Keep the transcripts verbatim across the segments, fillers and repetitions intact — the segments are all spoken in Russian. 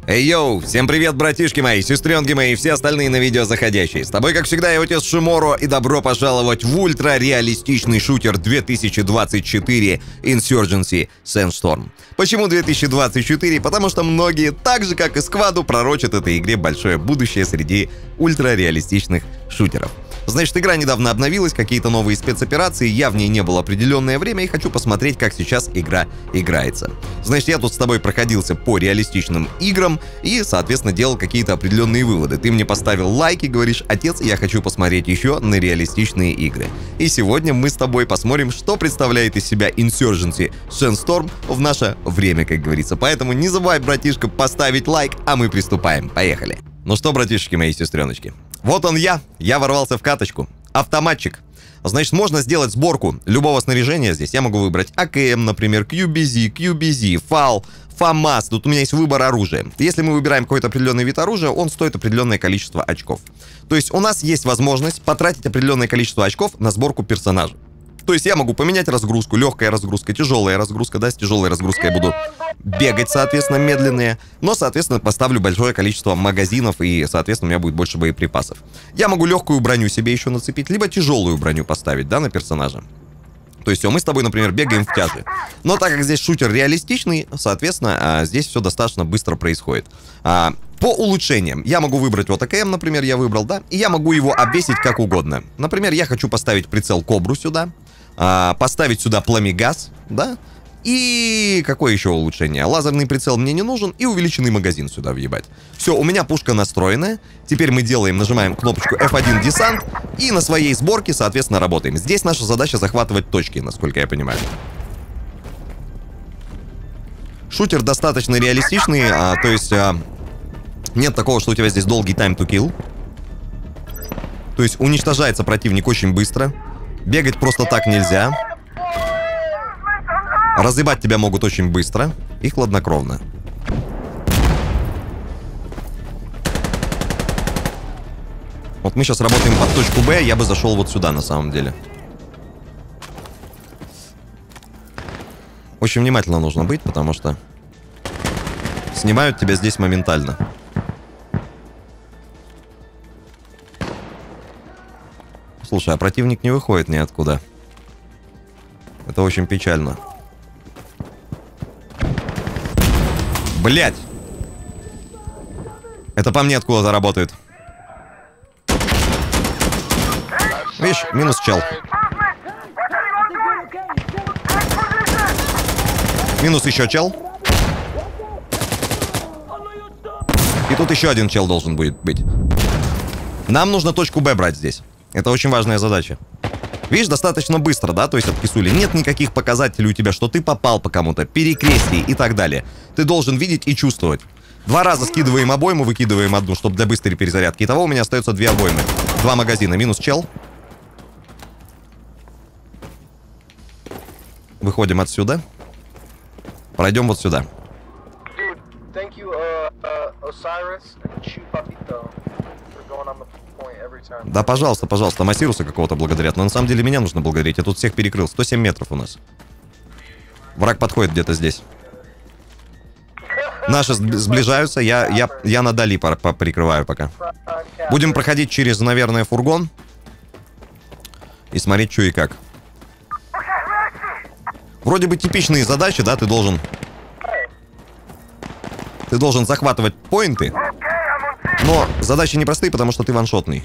Эй, йоу, всем привет, братишки мои, сестренки мои и все остальные на видео заходящие. С тобой, как всегда, я отец Шиморо, и добро пожаловать в ультра-реалистичный шутер две тысячи двадцать четыре Insurgency Sandstorm. Почему две тысячи двадцать четыре? Потому что многие, так же как и Скваду, пророчат этой игре большое будущее среди ультра-реалистичных шутеров. Значит, игра недавно обновилась, какие-то новые спецоперации, я в ней не был определенное время и хочу посмотреть, как сейчас игра играется. Значит, я тут с тобой проходился по реалистичным играм и, соответственно, делал какие-то определенные выводы. Ты мне поставил лайк и говоришь: отец, я хочу посмотреть еще на реалистичные игры. И сегодня мы с тобой посмотрим, что представляет из себя Insurgency Sandstorm в наше время, как говорится. Поэтому не забывай, братишка, поставить лайк, а мы приступаем. Поехали. Ну что, братишки мои, сестреночки. Вот он я, я ворвался в каточку. Автоматчик. Значит, можно сделать сборку любого снаряжения здесь. Я могу выбрать А К М, например, Q B Z, Q B Z, ФАЛ, ФАМАС. Тут у меня есть выбор оружия. Если мы выбираем какой-то определенный вид оружия, он стоит определенное количество очков. То есть у нас есть возможность потратить определенное количество очков на сборку персонажа. То есть я могу поменять разгрузку, легкая разгрузка, тяжелая разгрузка, да, с тяжелой разгрузкой я буду бегать, соответственно, медленнее, но, соответственно, поставлю большое количество магазинов и, соответственно, у меня будет больше боеприпасов. Я могу легкую броню себе еще нацепить, либо тяжелую броню поставить, да, на персонажа. То есть все, мы с тобой, например, бегаем в тяже. Но так как здесь шутер реалистичный, соответственно, здесь все достаточно быстро происходит. По улучшениям я могу выбрать вот А К М, например, я выбрал, да, и я могу его обвесить как угодно. Например, я хочу поставить прицел Кобру сюда, поставить сюда пламегаз, да, и какое еще улучшение? Лазерный прицел мне не нужен, и увеличенный магазин сюда въебать. Все, у меня пушка настроенная. Теперь мы делаем, нажимаем кнопочку эф один десант, и на своей сборке, соответственно, работаем. Здесь наша задача захватывать точки, насколько я понимаю. Шутер достаточно реалистичный, а, то есть а, нет такого, что у тебя здесь долгий time to kill. То есть уничтожается противник очень быстро. Бегать просто так нельзя. Разъебать тебя могут очень быстро и хладнокровно. Вот мы сейчас работаем под точку Б, я бы зашел вот сюда на самом деле. Очень внимательно нужно быть, потому что снимают тебя здесь моментально. Слушай, а противник не выходит ниоткуда. Это очень печально. Блять! Это по мне откуда-то работает. Видишь, минус чел. Минус еще чел. И тут еще один чел должен будет быть. Нам нужно точку Б брать здесь. Это очень важная задача. Видишь, достаточно быстро, да, то есть от кисули. Нет никаких показателей у тебя, что ты попал по кому-то, перекрестий и так далее. Ты должен видеть и чувствовать. Два раза скидываем обойму, выкидываем одну, чтобы для быстрой перезарядки. Итого у меня остается две обоймы. Два магазина. Минус чел. Выходим отсюда. Пройдем вот сюда. Да, пожалуйста, пожалуйста, Массируса какого-то благодарят. Но на самом деле меня нужно благодарить. Я тут всех перекрыл. сто семь метров у нас. Враг подходит где-то здесь. Наши сближаются. Я, я, я на дали прикрываю пока. Будем проходить через, наверное, фургон. И смотреть, что и как. Вроде бы типичные задачи, да, ты должен... Ты должен захватывать поинты. Но задачи непростые, потому что ты ваншотный.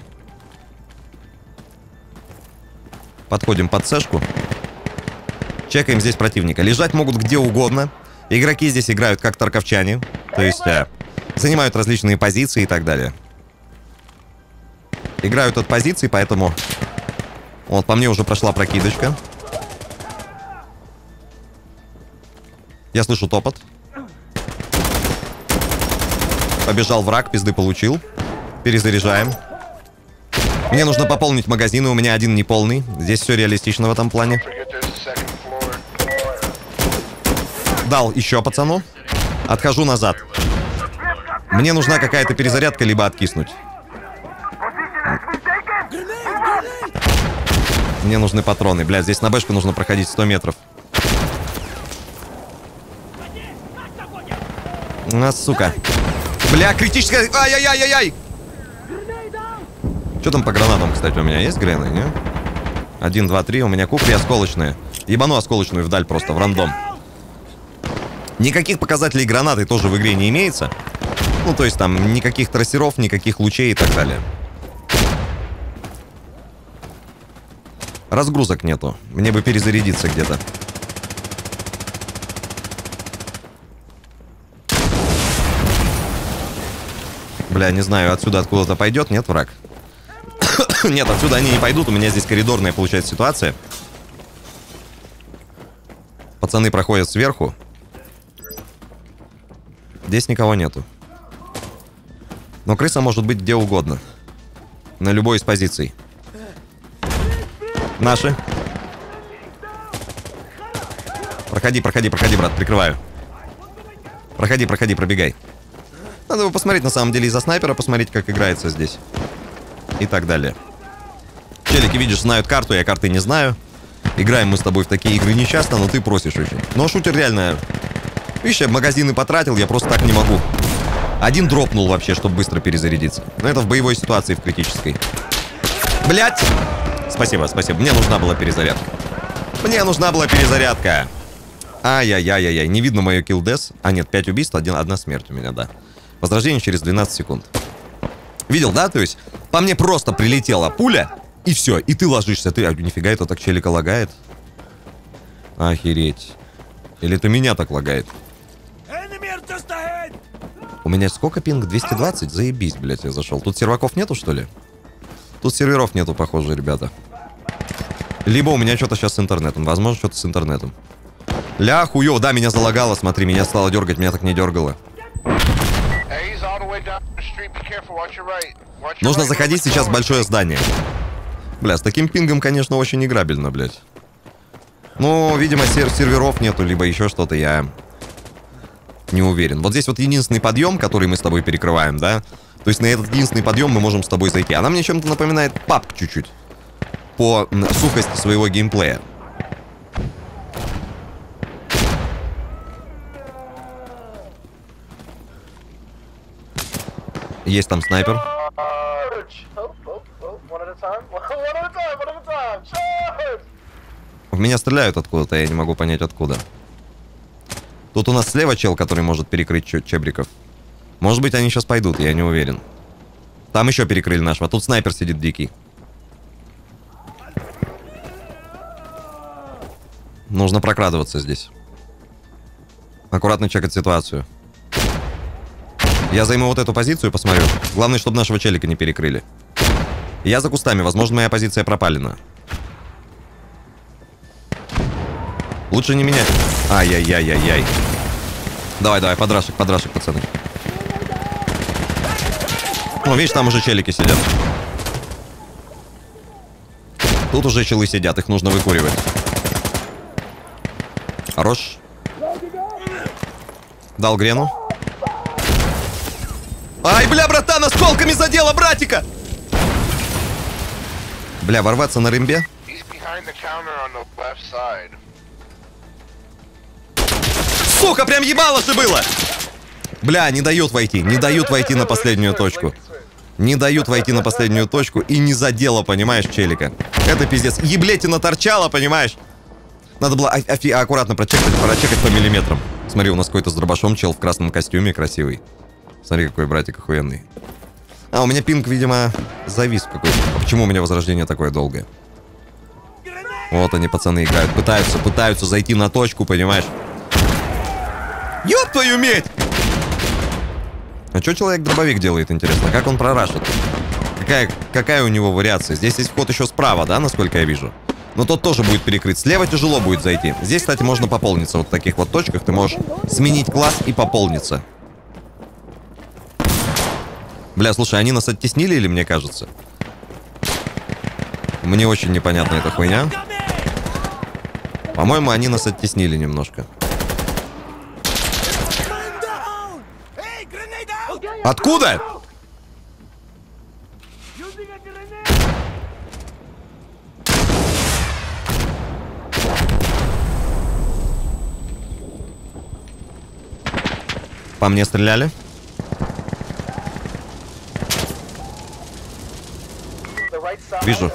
Подходим под сэшку. Чекаем здесь противника. Лежать могут где угодно. Игроки здесь играют как тарковчане. То есть э, занимают различные позиции и так далее. Играют от позиций, поэтому... Вот, по мне уже прошла прокидочка. Я слышу топот. Побежал враг, пизды получил. Перезаряжаем. Мне нужно пополнить магазины, у меня один неполный. Здесь все реалистично в этом плане. Дал еще пацану. Отхожу назад. Мне нужна какая-то перезарядка, либо откиснуть. Мне нужны патроны. Блядь, здесь на бэшку нужно проходить сто метров. А, сука. Бля, критическая... Ай-яй-яй-яй-яй! Что там по гранатам, кстати, у меня есть грены, не? Один, два, три, у меня купри осколочные. Ебану осколочную вдаль просто, в рандом. Никаких показателей гранаты тоже в игре не имеется. Ну, то есть там никаких трассеров, никаких лучей и так далее. Разгрузок нету. Мне бы перезарядиться где-то. Бля, не знаю, отсюда откуда-то пойдет, нет, враг? Нет, отсюда они не пойдут. У меня здесь коридорная, получается, ситуация. Пацаны проходят сверху. Здесь никого нету. Но крыса может быть где угодно. На любой из позиций. Наши. Проходи, проходи, проходи, брат, прикрываю. Проходи, проходи, пробегай. Надо бы посмотреть, на самом деле, из-за снайпера, посмотреть, как играется здесь. И так далее. Челики, видишь, знают карту, я карты не знаю. Играем мы с тобой в такие игры нечасто, но ты просишь очень. Но шутер реально... Видишь, я магазины потратил, я просто так не могу. Один дропнул вообще, чтобы быстро перезарядиться. Но это в боевой ситуации, в критической. Блять! Спасибо, спасибо. Мне нужна была перезарядка. Мне нужна была перезарядка. Ай-яй-яй-яй-яй. Не видно мое киллдес. А нет, пять убийств, один, одна смерть у меня, да. Возрождение через двенадцать секунд. Видел, да? То есть по мне просто прилетела пуля, и все. И ты ложишься. Ты, а, нифига, это так челика лагает. Охереть. Или это меня так лагает? У меня сколько пинг? двести двадцать? Заебись, блядь, я зашел. Тут серваков нету, что ли? Тут серверов нету, похоже, ребята. Либо у меня что-то сейчас с интернетом. Возможно, что-то с интернетом. Ля, хуёв, да, меня залагало, смотри, меня стало дергать, меня так не дергало. Нужно заходить сейчас в большое здание. Бля, с таким пингом, конечно, очень играбельно, блядь. Ну, видимо, сер серверов нету, либо еще что-то, я не уверен. Вот здесь вот единственный подъем, который мы с тобой перекрываем, да? То есть на этот единственный подъем мы можем с тобой зайти. Она мне чем-то напоминает паб чуть-чуть. По сухости своего геймплея. Есть там снайпер. В меня стреляют откуда-то, я не могу понять откуда. Тут у нас слева чел, который может перекрыть чебриков. Может быть, они сейчас пойдут, я не уверен. Там еще перекрыли нашего. Тут снайпер сидит дикий. Нужно прокрадываться здесь. Аккуратно чекать ситуацию. Я займу вот эту позицию и посмотрю. Главное, чтобы нашего челика не перекрыли. Я за кустами. Возможно, моя позиция пропалена. Лучше не менять. Ай-яй-яй-яй-яй. Давай, давай, подрашек, подрашек, пацаны. Ну, видишь, там уже челики сидят. Тут уже челы сидят, их нужно выкуривать. Хорош. Дал грену. Ай, бля, братан, осколками задела братика! Бля, ворваться на рымбе? Сука, прям ебало же было! Бля, не дают войти, не дают войти на последнюю точку. Не дают войти на последнюю точку и не задело, понимаешь, челика. Это пиздец. Еблетина торчала, понимаешь? Надо было аккуратно прочекать, прочекать по миллиметрам. Смотри, у нас какой-то с дробашом чел в красном костюме красивый. Смотри, какой братик охуенный. А, у меня пинг, видимо, завис какой-то. А почему у меня возрождение такое долгое? Вот они, пацаны, играют. Пытаются, пытаются зайти на точку, понимаешь? Ёб твою медь! А что человек-дробовик делает, интересно? Как он прорашит? Какая, какая у него вариация? Здесь есть вход еще справа, да, насколько я вижу? Но тот тоже будет перекрыт. Слева тяжело будет зайти. Здесь, кстати, можно пополниться. Вот в таких вот точках ты можешь сменить класс и пополниться. Бля, слушай, они нас оттеснили или мне кажется? Мне очень непонятна эта хуйня. По-моему, они нас оттеснили немножко. Откуда? По мне стреляли. Вижу.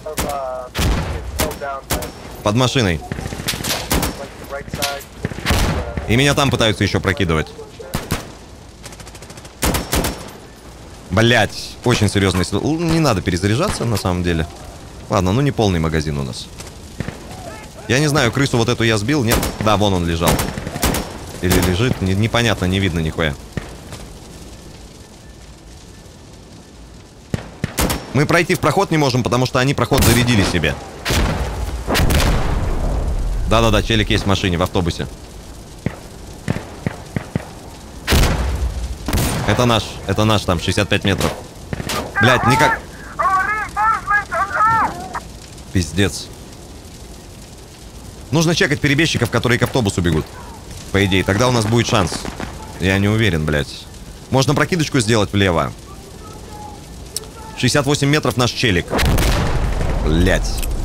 Под машиной. И меня там пытаются еще прокидывать. Блять, очень серьезный. Не надо перезаряжаться, на самом деле. Ладно, ну не полный магазин у нас. Я не знаю, крысу вот эту я сбил, нет? Да, вон он лежал. Или лежит, не, непонятно, не видно нихуя. Мы пройти в проход не можем, потому что они проход зарядили себе. Да-да-да, челик есть в машине, в автобусе. Это наш, это наш там, шестьдесят пять метров. Блять, никак... Пиздец. Нужно чекать перебежчиков, которые к автобусу бегут. По идее, тогда у нас будет шанс. Я не уверен, блять. Можно прокидочку сделать влево. шестьдесят восемь метров наш челик. Блять.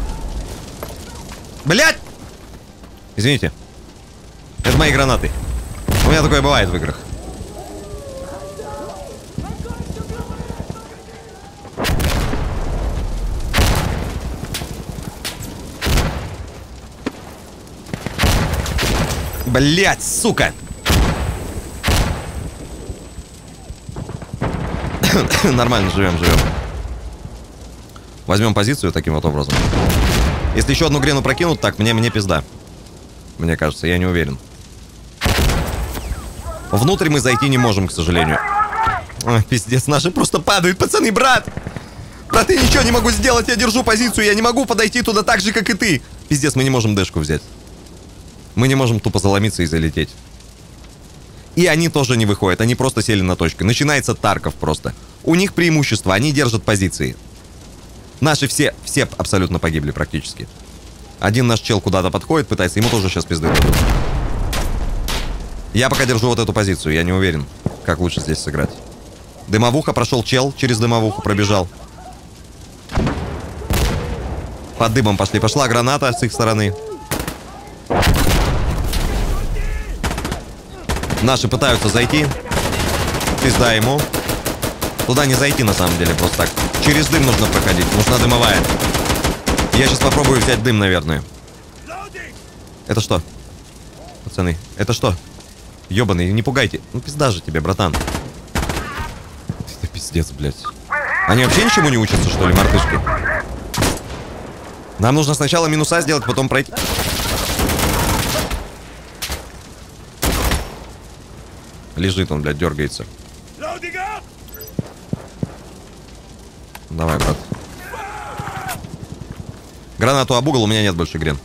Блять! Извините. Это мои гранаты. У меня такое бывает в играх. Блять, сука! Нормально, живем, живем. Возьмем позицию таким вот образом. Если еще одну грену прокинут, так, мне, мне пизда. Мне кажется, я не уверен. Внутрь мы зайти не можем, к сожалению. Ой, пиздец, наши просто падают, пацаны, брат! Брат, я ничего не могу сделать, я держу позицию, я не могу подойти туда так же, как и ты. Пиздец, мы не можем дэшку взять. Мы не можем тупо заломиться и залететь. И они тоже не выходят, они просто сели на точку. Начинается Тарков просто. У них преимущество, они держат позиции. Наши все, все абсолютно погибли практически. Один наш чел куда-то подходит, пытается, ему тоже сейчас пизды дадут. Я пока держу вот эту позицию, я не уверен, как лучше здесь сыграть. Дымовуха, прошел чел, через дымовуху пробежал. Под дымом пошли, пошла граната с их стороны. Наши пытаются зайти. Пизда ему. Туда не зайти на самом деле, просто так. Через дым нужно проходить, нужна дымовая. Я сейчас попробую взять дым, наверное. Это что? Пацаны, это что? Ёбаный, не пугайте. Ну пизда же тебе, братан. Это пиздец, блядь. Они вообще ничему не учатся, что ли, мартышки? Нам нужно сначала минуса сделать, потом пройти. Лежит он, блядь, дергается. Давай, брат. Гранату об угол, у меня нет больше грен.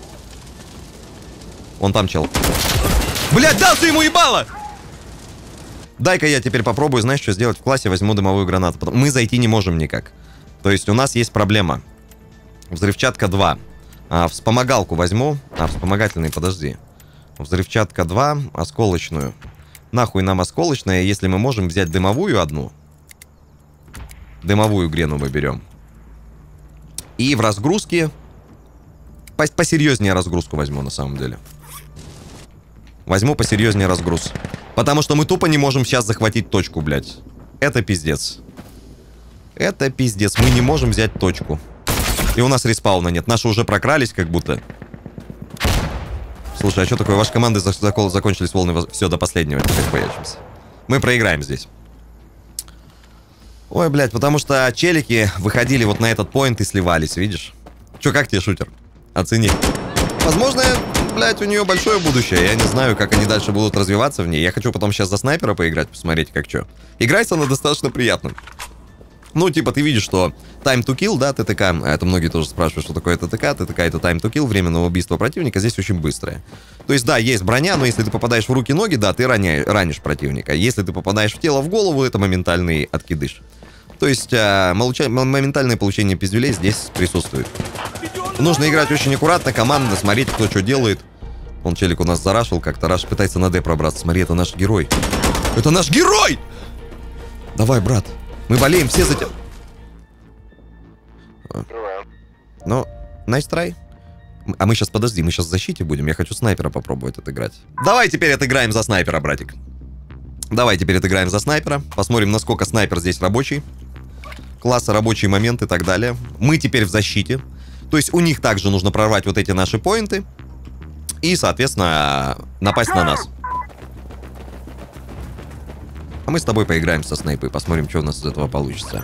Он там, чел. Блядь, дал ты ему ебало! Дай-ка я теперь попробую, знаешь, что сделать в классе? Возьму дымовую гранату. Мы зайти не можем никак. То есть у нас есть проблема. Взрывчатка два. А, вспомогалку возьму. А, вспомогательный, подожди. Взрывчатка два, осколочную. Нахуй нам осколочная, если мы можем взять дымовую одну. Дымовую грену мы берем. И в разгрузке... Посерьезнее разгрузку возьму, на самом деле. Возьму посерьезнее разгруз. Потому что мы тупо не можем сейчас захватить точку, блядь. Это пиздец. Это пиздец. Мы не можем взять точку. И у нас респауна нет. Наши уже прокрались, как будто. Слушай, а что такое? Ваши команды зак закончились волны. Все до последнего. Теперь появимся. Мы проиграем здесь. Ой, блядь, потому что челики выходили вот на этот поинт и сливались, видишь? Че, как тебе, шутер? Оцени. Возможно, блядь, у нее большое будущее. Я не знаю, как они дальше будут развиваться в ней. Я хочу потом сейчас за снайпера поиграть, посмотреть, как что. Играется она достаточно приятно. Ну, типа, ты видишь, что time to kill, да, ТТК. Это многие тоже спрашивают, что такое ТТК. ТТК — это time to kill, время на убийство противника. Здесь очень быстрое. То есть, да, есть броня, но если ты попадаешь в руки-ноги, да, ты раняешь, ранишь противника. Если ты попадаешь в тело, в голову, это моментальный откидыш. То есть, э, моментальное получение пиздюлей здесь присутствует. Нужно играть очень аккуратно, командно, смотреть, кто что делает. Он, челик, у нас зарашил, как-то Раш пытается на Д пробраться. Смотри, это наш герой. Это наш герой! Давай, брат. Мы болеем все за тебя. Ну, nice try. А мы сейчас, подожди, мы сейчас в защите будем. Я хочу снайпера попробовать отыграть. Давай теперь отыграем за снайпера, братик. Давай теперь отыграем за снайпера. Посмотрим, насколько снайпер здесь рабочий. класса рабочий момент и так далее. Мы теперь в защите. То есть у них также нужно прорвать вот эти наши поинты. И, соответственно, напасть на нас. А мы с тобой поиграем со снайпой. Посмотрим, что у нас из этого получится.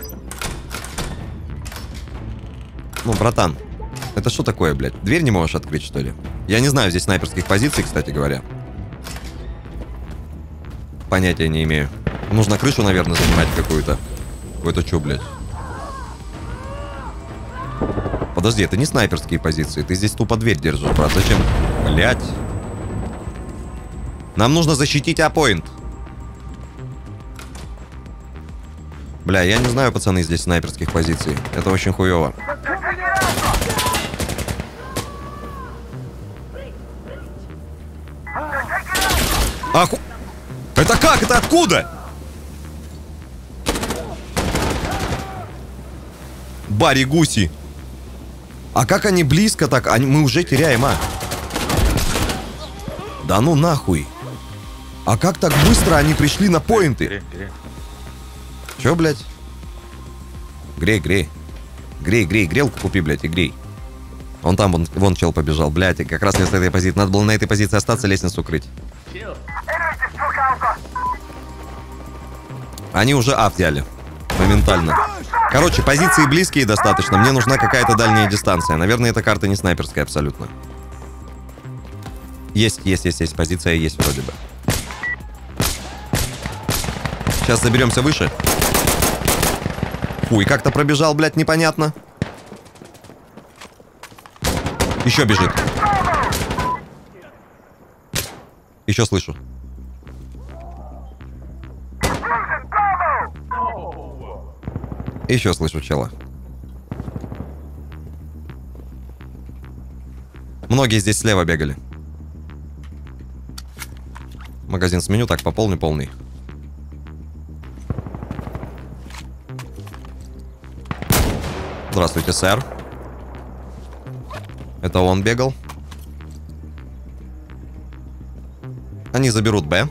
Ну, братан. Это что такое, блядь? Дверь не можешь открыть, что ли? Я не знаю здесь снайперских позиций, кстати говоря. Понятия не имею. Нужно крышу, наверное, занимать какую-то. Какой-то чё, блядь? Подожди, это не снайперские позиции. Ты здесь тупо дверь держишь, брат. Зачем? Блядь. Нам нужно защитить А-поинт. Бля, я не знаю, пацаны, здесь снайперских позиций. Это очень хуёво. Аху... Это как? Это откуда? Барри Гуси. А как они близко так? Они... Мы уже теряем, а? Да ну нахуй. А как так быстро они пришли на поинты? Чё, блядь? Грей, грей. Грей, грей, грелку купи, блядь, и грей. Он там, вон, вон чел побежал, блядь. И как раз с этой позиции. Надо было на этой позиции остаться, лестницу крыть. Они уже А взяли. Моментально. Короче, позиции близкие достаточно. Мне нужна какая-то дальняя дистанция. Наверное, эта карта не снайперская абсолютно. Есть, есть, есть, есть. Позиция есть вроде бы. Сейчас заберемся выше. Ой, как-то пробежал, блядь, непонятно. Еще бежит. Еще слышу. Еще слышу чела. Многие здесь слева бегали. Магазин сменю, так, пополни полный. Здравствуйте, сэр. Это он бегал. Они заберут Б.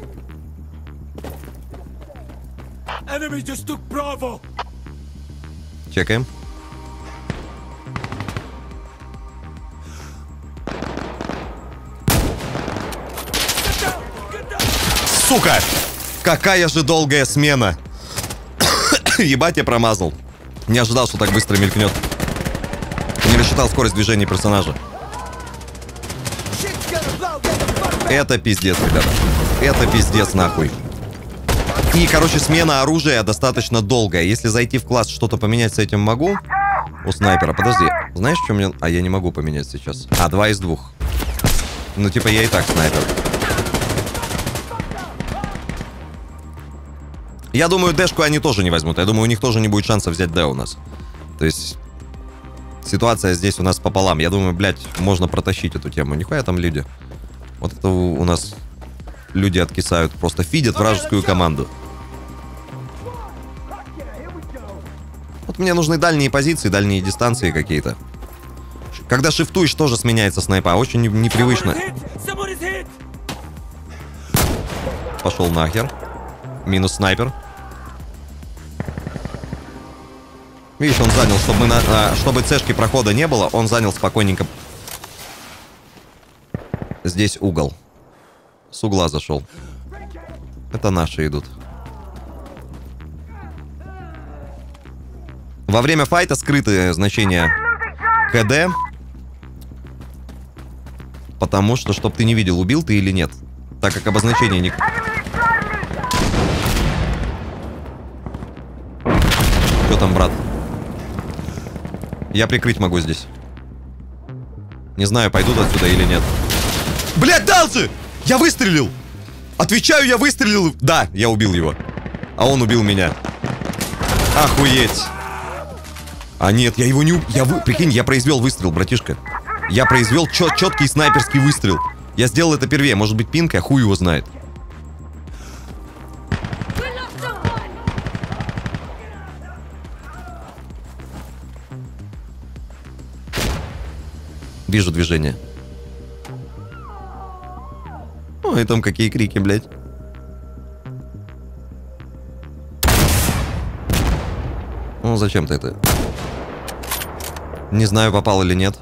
Чекаем. Сука! Какая же долгая смена! Ебать, я промазал. Не ожидал, что так быстро мелькнет. Не рассчитал скорость движения персонажа. Это пиздец, ребята. Это пиздец, нахуй. И, короче, смена оружия достаточно долгая. Если зайти в класс, что-то поменять с этим могу. У снайпера. Подожди. Знаешь, что мне... А, я не могу поменять сейчас. А, два из двух. Ну, типа, я и так снайпер. Я думаю, дэшку они тоже не возьмут. Я думаю, у них тоже не будет шанса взять Д у нас. То есть... Ситуация здесь у нас пополам. Я думаю, блядь, можно протащить эту тему. Нихуя там люди. Вот это у нас... Люди откисают. Просто фидят вражескую команду. Вот мне нужны дальние позиции, дальние дистанции какие-то. Когда шифтуешь, тоже сменяется снайпа. Очень непривычно. Пошел нахер. Минус снайпер. Видишь, он занял, чтобы, мы на, а, чтобы цешки прохода не было, он занял спокойненько. Здесь угол. С угла зашел. Это наши идут. Во время файта скрытые значения КД. Потому что, чтоб ты не видел, убил ты или нет. Так как обозначение не... Что там, брат? Я прикрыть могу здесь. Не знаю, пойдут отсюда или нет. Блядь, дал же! Я выстрелил! Отвечаю, я выстрелил! Да, я убил его. А он убил меня. Охуеть! А нет, я его не убил. Я вы... Прикинь, я произвел выстрел, братишка. Я произвел чет четкий снайперский выстрел. Я сделал это первее. Может быть, пинка, хуй его знает. Вижу движение. Ой, там какие крики, блядь. Ну, зачем ты это? Не знаю, попал или нет.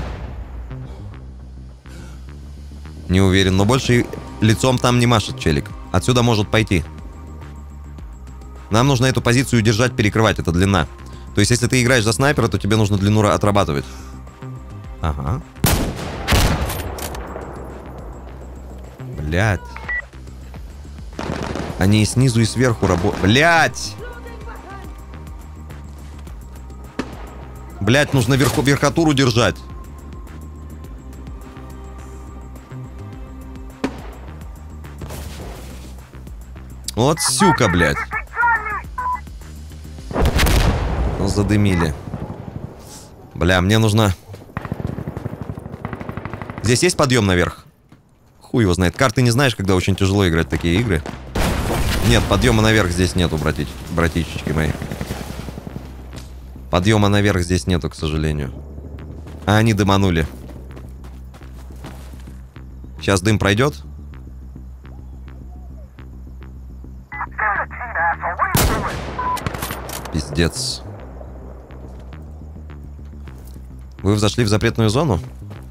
Не уверен, но больше лицом там не машет челик. Отсюда может пойти. Нам нужно эту позицию держать, перекрывать. Это длина. То есть, если ты играешь за снайпера, то тебе нужно длину отрабатывать. Ага. Блядь. Они и снизу, и сверху работают. Блядь! Блядь, нужно верху, верхотуру держать. Вот сюка, блядь. Ну, задымили. Бля, мне нужно... Здесь есть подъем наверх? Хуй его знает. Карты не знаешь, когда очень тяжело играть в такие игры. Нет, подъема наверх здесь нету, братич, братичечки мои. Подъема наверх здесь нету, к сожалению. А они дыманули. Сейчас дым пройдет. Пиздец. Вы взошли в запретную зону?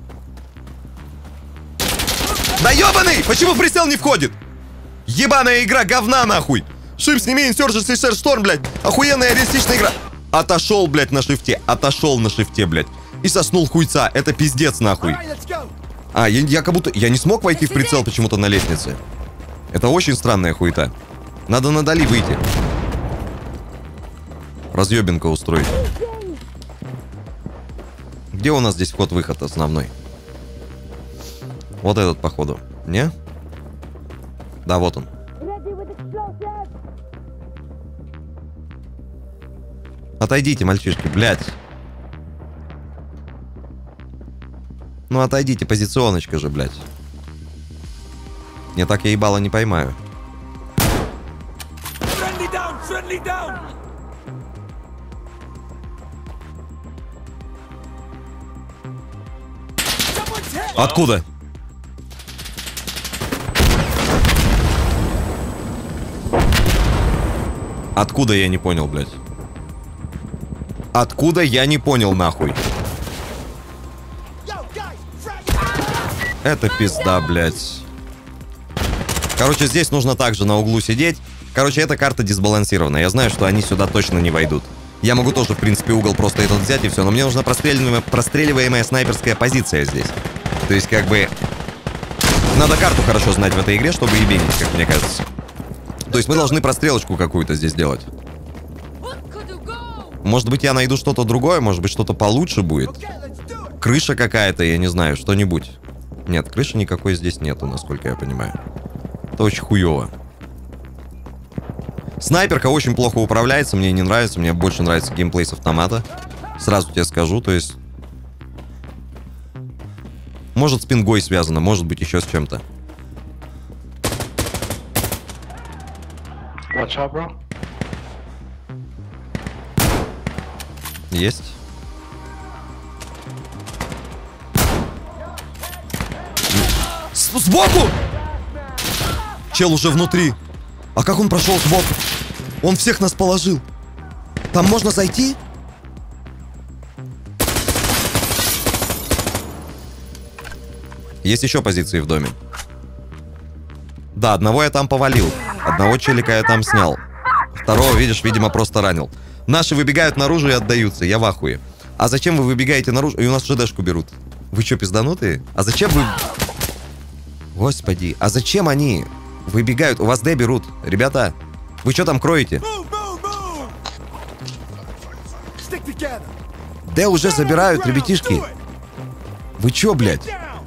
Да ёбаный! Почему прицел не входит? Ебаная игра, говна нахуй! Шип, сними Insurgency Share Storm, блядь! Охуенная реалистичная игра! Отошел, блядь, на шифте. Отошел на шифте, блядь. И соснул хуйца. Это пиздец, нахуй. А, я, я как будто... Я не смог войти в прицел почему-то на лестнице. Это очень странная хуйта. Надо на Дали выйти. Разъебинка устроить. Где у нас здесь вход-выход основной? Вот этот, походу. Не? Да, вот он. Отойдите, мальчишки, блядь. Ну, отойдите, позиционочка же, блядь. Не так я ебало не поймаю. Откуда? Откуда, я не понял, блядь. Откуда, я не понял, нахуй. Это пизда, блядь. Короче, здесь нужно также на углу сидеть. Короче, эта карта дисбалансирована. Я знаю, что они сюда точно не войдут. Я могу тоже, в принципе, угол просто этот взять и все. Но мне нужна простреливаемая, простреливаемая снайперская позиция здесь. То есть, как бы... Надо карту хорошо знать в этой игре, чтобы ебенить, как мне кажется. То есть мы должны прострелочку какую-то здесь делать. Может быть, я найду что-то другое, может быть, что-то получше будет. Крыша какая-то, я не знаю, что-нибудь. Нет, крыши никакой здесь нету, насколько я понимаю. Это очень хуёво. Снайперка очень плохо управляется, мне не нравится. Мне больше нравится геймплей с автомата. Сразу тебе скажу, то есть... Может, с пингой связано, может быть, еще с чем-то. Есть. С сбоку! Чел уже внутри. А как он прошел сбоку? Он всех нас положил. Там можно зайти? Есть еще позиции в доме. Да, одного я там повалил. Одного челика я там снял. Второго, видишь, видимо, просто ранил. Наши выбегают наружу и отдаются. Я в ахуе. А зачем вы выбегаете наружу? И у нас ЖДшку берут. Вы что, пизданутые? А зачем вы... Господи, а зачем они выбегают? У вас Д берут. Ребята, вы что там кроете? Д уже забирают, ребятишки. Вы чё, блядь?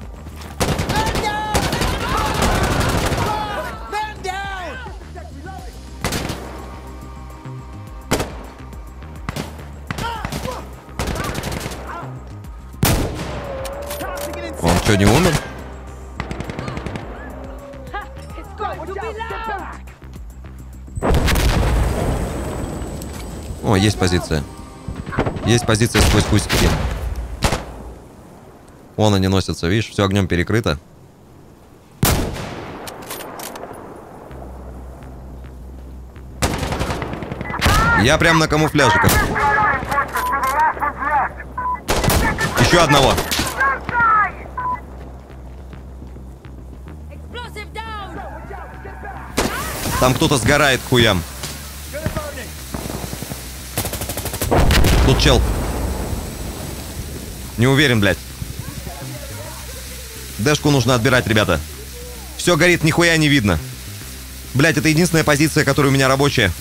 Он что, не умер? О, есть позиция. Есть позиция сквозь кустики. Вон они носятся, видишь, все огнем перекрыто. Я прям на камуфляже. Как... Еще одного. Там кто-то сгорает к хуям. Тут чел. Не уверен, блядь. Дэшку нужно отбирать, ребята. Все горит, нихуя не видно. Блядь, это единственная позиция, которая у меня рабочая.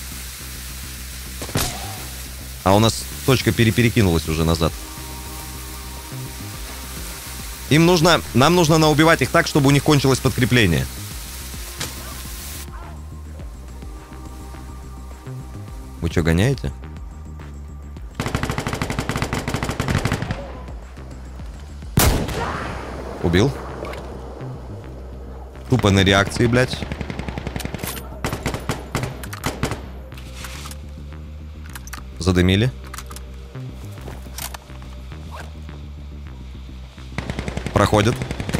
А у нас точка переперекинулась уже назад. Им нужно... Нам нужно наубивать их так, чтобы у них кончилось подкрепление. Вы что, гоняете? Убил. Тупо на реакции, блядь. Задымили. Проходит.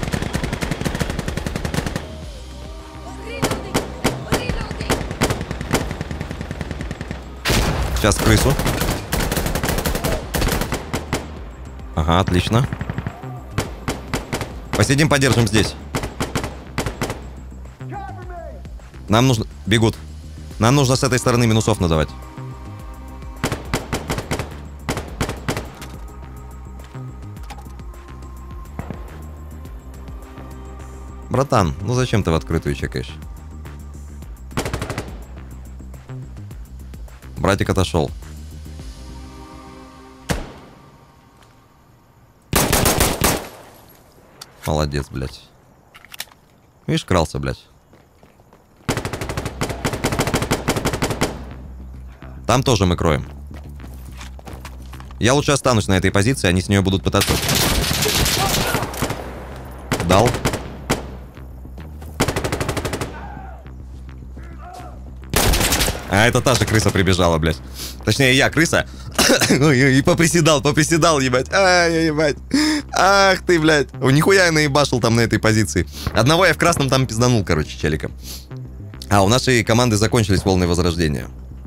Сейчас крысу. Ага, отлично. Посидим, подержим здесь. Нам нужно... Бегут. Нам нужно с этой стороны минусов надавать. Братан, ну зачем ты в открытую чекаешь? Братик отошел. Молодец, блядь. Видишь, крался, блядь. Там тоже мы кроем. Я лучше останусь на этой позиции, они с нее будут пытаться... Дал. А, это та же крыса прибежала, блядь. Точнее, я крыса. И поприседал, поприседал, ебать. Ай, ебать. Ах ты, блядь. О, нихуя я наебашил там на этой позиции. Одного я в красном там пизданул, короче, челика. А, у нашей команды закончились волны возрождения.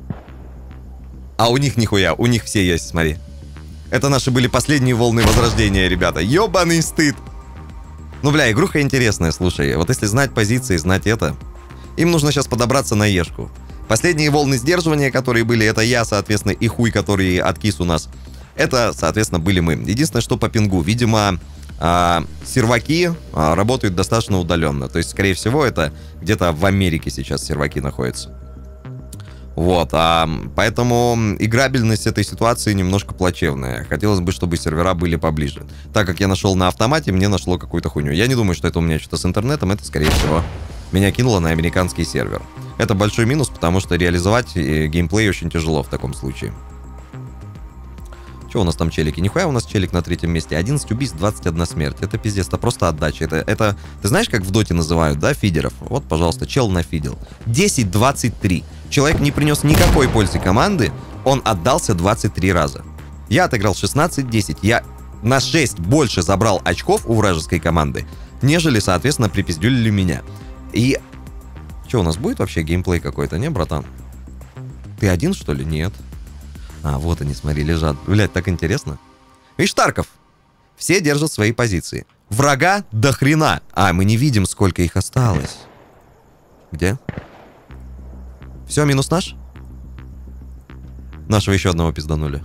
А у них нихуя, у них все есть, смотри. Это наши были последние волны возрождения, ребята. Ёбаный стыд. Ну, бля, игруха интересная, слушай. Вот если знать позиции, знать это... Им нужно сейчас подобраться на ешку. Последние волны сдерживания, которые были, это я, соответственно, и хуй, который откис у нас. Это, соответственно, были мы. Единственное, что по пингу. Видимо, а, серваки а, работают достаточно удаленно. То есть, скорее всего, это где-то в Америке сейчас серваки находятся. Вот. А, поэтому играбельность этой ситуации немножко плачевная. Хотелось бы, чтобы сервера были поближе. Так как я нашел на автомате, мне нашло какую-то хуйню. Я не думаю, что это у меня что-то с интернетом. Это, скорее всего, меня кинуло на американский сервер. Это большой минус, потому что реализовать геймплей очень тяжело в таком случае. Что у нас там челики? Нихуя у нас челик на третьем месте. одиннадцать убийств, двадцать одна смерть. Это пиздец, это просто отдача. Это, это, ты знаешь, как в доте называют, да, фидеров? Вот, пожалуйста, чел нафидел. десять двадцать три. Человек не принес никакой пользы команды, он отдался двадцать три раза. Я отыграл шестнадцать десять. Я на шесть больше забрал очков у вражеской команды, нежели, соответственно, припиздюлили меня. И... Что, у нас будет вообще геймплей какой-то, не, братан? Ты один, что ли? Нет. А, вот они, смотри, лежат. Блядь, так интересно. Видишь, Тарков? Все держат свои позиции. Врага до хрена. А, мы не видим, сколько их осталось. Где? Все, минус наш? Нашего еще одного пизданули.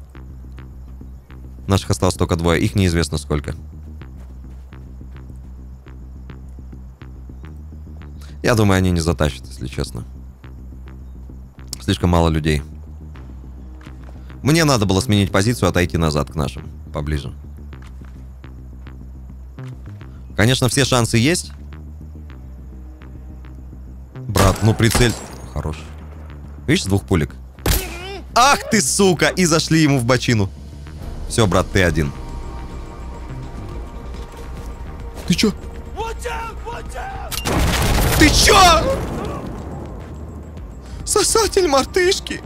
Наших осталось только двое. Их неизвестно сколько. Я думаю, они не затащат, если честно. Слишком мало людей. Мне надо было сменить позицию, отойти назад к нашим. Поближе. Конечно, все шансы есть. Брат, ну прицель... Хорош. Видишь, с двух пулек? Ах ты, сука! И зашли ему в бочину. Все, брат, ты один. Ты чё? Ты чё? Сосатель мартышки.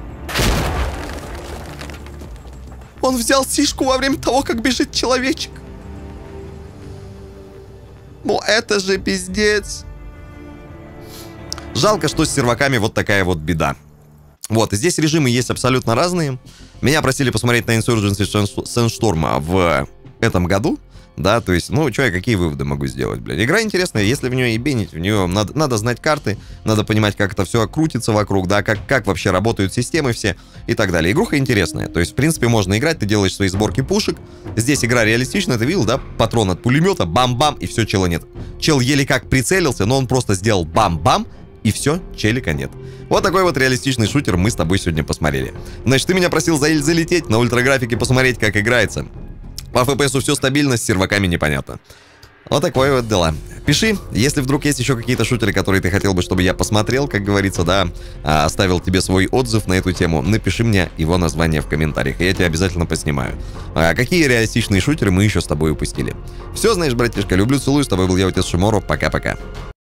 Он взял сишку во время того, как бежит человечек. Ну это же пиздец. Жалко, что с серваками вот такая вот беда. Вот, и здесь режимы есть абсолютно разные. Меня просили посмотреть на Insurgency Sandstorm в этом году. Да, то есть, ну, что я какие выводы могу сделать, блядь. Игра интересная, если в нее ебенить, в нее надо, надо знать карты, надо понимать, как это все крутится вокруг, да, как, как вообще работают системы все и так далее. Игруха интересная, то есть, в принципе, можно играть, ты делаешь свои сборки пушек. Здесь игра реалистичная, ты видел, да, патрон от пулемета, бам-бам, и все, чела нет. Чел еле как прицелился, но он просто сделал бам-бам, и все, челика нет. Вот такой вот реалистичный шутер мы с тобой сегодня посмотрели. Значит, ты меня просил за- залететь на ультраграфике, посмотреть, как играется. По эф пи эсу все стабильно, с серваками непонятно. Вот такое вот дела. Пиши, если вдруг есть еще какие-то шутеры, которые ты хотел бы, чтобы я посмотрел, как говорится, да, оставил тебе свой отзыв на эту тему, напиши мне его название в комментариях, и я тебя обязательно поснимаю. А какие реалистичные шутеры мы еще с тобой упустили? Все, знаешь, братишка, люблю, целую, с тобой был я, отец Шиморо, пока-пока.